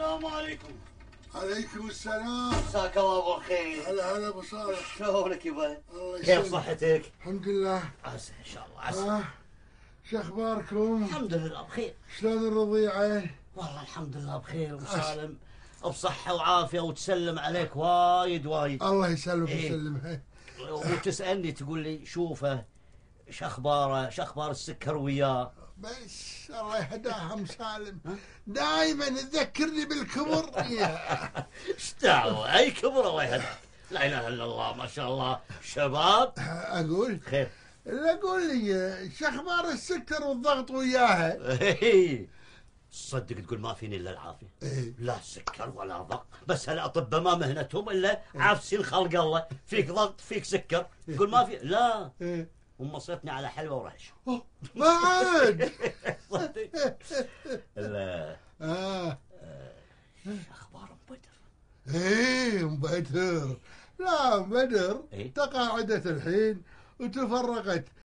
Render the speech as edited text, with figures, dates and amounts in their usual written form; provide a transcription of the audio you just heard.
السلام عليكم. عليكم السلام. مساك الله ابو الخير. هلا ابو صالح. شلونك يبا؟ الله كيف يسلمك. صحتك؟ الحمد لله. عسى ان شاء الله عسى. شو اخباركم؟ الحمد لله بخير. شلون الرضيعه؟ والله الحمد لله بخير وسالم بصحة وعافية وتسلم عليك وايد وايد. الله يسلمك إيه. ويسلمها. وتسألني تقول لي شوفه شخباره شخبار السكر وياه. بس الله يهداها ام سالم، دائما تذكرني بالكبر. ايش دعوة اي كبر الله يهديك. لا اله الا الله ما شاء الله شباب. اقول خير. لا قول لي شو اخبار السكر والضغط وياها؟ صدق تقول ما فيني الا العافيه. إيه. لا سكر ولا ضغط، بس هالاطباء ما مهنتهم الا عافسين خلق الله، فيك ضغط فيك سكر تقول ما في. لا إيه. ومصيتني على حلوه ورهش. ما عاد. صدق. لا اخبار ام بدر؟ ايه ام بدر. لا ام بدر إيه؟ تقاعدت الحين وتفرقت